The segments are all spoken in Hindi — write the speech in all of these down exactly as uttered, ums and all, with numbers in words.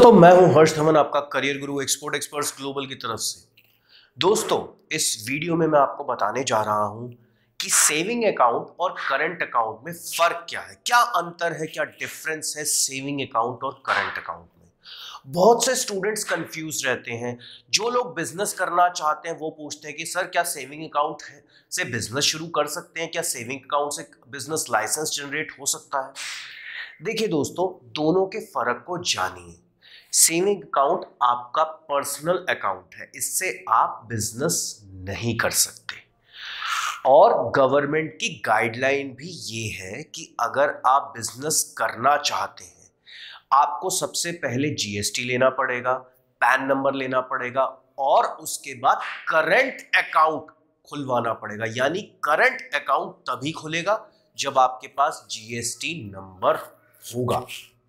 दोस्तों मैं हूं हर्ष धवन, आपका करियर गुरु एक्सपोर्ट एक्सपर्ट्स ग्लोबल की तरफ से। दोस्तों इस वीडियो में मैं आपको बताने जा रहा हूं कि सेविंग अकाउंट और करंट अकाउंट में फर्क क्या है, क्या अंतर है, क्या डिफरेंस है सेविंग अकाउंट और करंट अकाउंट में। बहुत से स्टूडेंट्स कंफ्यूज रहते हैं। जो लोग बिजनेस करना चाहते हैं वो पूछते हैं कि सर क्या सेविंग अकाउंट है से बिजनेस शुरू कर सकते हैं, क्या सेविंग अकाउंट से बिजनेस लाइसेंस जनरेट हो सकता है। देखिए दोस्तों, दोनों के फर्क को जानिए। सेविंग अकाउंट आपका पर्सनल अकाउंट है, इससे आप बिजनेस नहीं कर सकते। और गवर्नमेंट की गाइडलाइन भी ये है कि अगर आप बिजनेस करना चाहते हैं, आपको सबसे पहले जीएसटी लेना पड़ेगा, पैन नंबर लेना पड़ेगा और उसके बाद करंट अकाउंट खुलवाना पड़ेगा। यानी करंट अकाउंट तभी खुलेगा जब आपके पास जीएसटी नंबर होगा।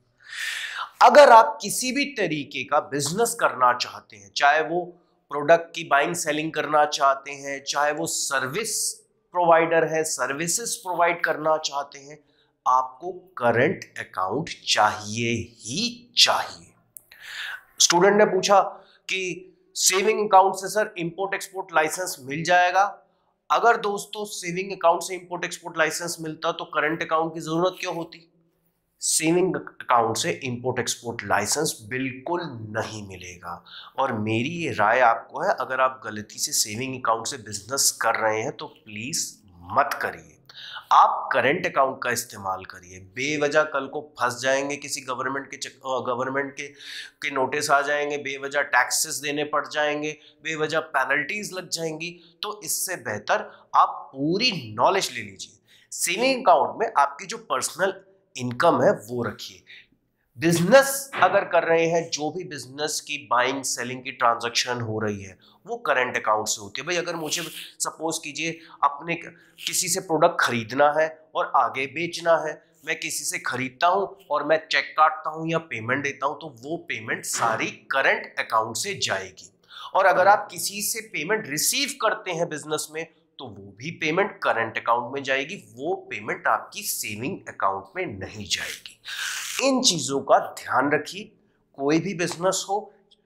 अगर आप किसी भी तरीके का बिजनेस करना चाहते हैं, चाहे वो प्रोडक्ट की बाइंग सेलिंग करना चाहते हैं, चाहे वो सर्विस प्रोवाइडर है, सर्विसेज प्रोवाइड करना चाहते हैं, आपको करंट अकाउंट चाहिए ही चाहिए। स्टूडेंट ने पूछा कि सेविंग अकाउंट से सर इंपोर्ट एक्सपोर्ट लाइसेंस मिल जाएगा। अगर दोस्तों सेविंग अकाउंट से इंपोर्ट एक्सपोर्ट लाइसेंस मिलता तो करंट अकाउंट की जरूरत क्यों होती। सेविंग अकाउंट से इंपोर्ट एक्सपोर्ट लाइसेंस बिल्कुल नहीं मिलेगा। और मेरी ये राय आपको है, अगर आप गलती से सेविंग अकाउंट से बिजनेस कर रहे हैं तो प्लीज मत करिए, आप करंट अकाउंट का इस्तेमाल करिए। बेवजह कल को फंस जाएंगे, किसी गवर्नमेंट के गवर्नमेंट के के नोटिस आ जाएंगे, बेवजह टैक्सेस देने पड़ जाएंगे, बेवजह पेनल्टीज लग जाएंगी। तो इससे बेहतर आप पूरी नॉलेज ले लीजिए। सेविंग अकाउंट में आपकी जो पर्सनल इनकम है वो रखिए। बिजनेस अगर कर रहे हैं, जो भी बिजनेस की बाइंग सेलिंग की ट्रांजैक्शन हो रही है वो करंट अकाउंट से होती है। भाई अगर मुझे सपोज कीजिए अपने किसी से प्रोडक्ट खरीदना है और आगे बेचना है, मैं किसी से खरीदता हूं और मैं चेक काटता हूं या पेमेंट देता हूं, तो वो पेमेंट सारी करंट अकाउंट से जाएगी। और अगर आप किसी से पेमेंट रिसीव करते हैं बिजनेस में, तो वो भी पेमेंट करंट अकाउंट में जाएगी, वो पेमेंट आपकी सेविंग अकाउंट में नहीं जाएगी। इन चीजों का ध्यान रखिए। कोई भी बिजनेस हो,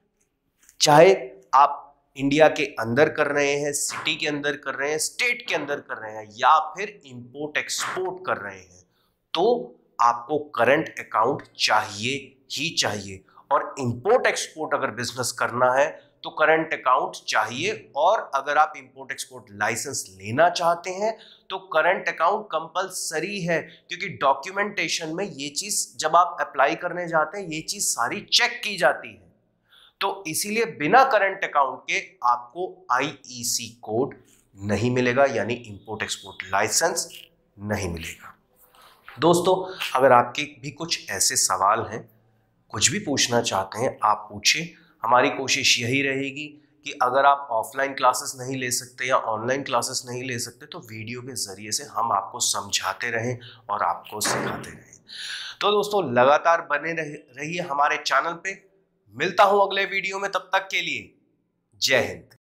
चाहे आप इंडिया के अंदर कर रहे हैं, सिटी के अंदर कर रहे हैं, स्टेट के अंदर कर रहे हैं या फिर इंपोर्ट एक्सपोर्ट कर रहे हैं, तो आपको करंट अकाउंट चाहिए ही चाहिए। और इंपोर्ट एक्सपोर्ट अगर बिजनेस करना है तो करंट अकाउंट चाहिए। और अगर आप इंपोर्ट एक्सपोर्ट लाइसेंस लेना चाहते हैं तो करंट अकाउंट कंपलसरी है, क्योंकि डॉक्यूमेंटेशन में ये चीज जब आप अप्लाई करने जाते हैं ये चीज सारी चेक की जाती है। तो इसीलिए बिना करंट अकाउंट के आपको आईईसी कोड नहीं मिलेगा, यानी इंपोर्ट एक्सपोर्ट लाइसेंस नहीं मिलेगा। दोस्तों अगर आपके भी कुछ ऐसे सवाल हैं, कुछ भी पूछना चाहते हैं, आप पूछिए। हमारी कोशिश यही रहेगी कि अगर आप ऑफलाइन क्लासेस नहीं ले सकते या ऑनलाइन क्लासेस नहीं ले सकते तो वीडियो के जरिए से हम आपको समझाते रहें और आपको सिखाते रहें। तो दोस्तों लगातार बने रहिए हमारे चैनल पे। मिलता हूं अगले वीडियो में, तब तक के लिए जय हिंद।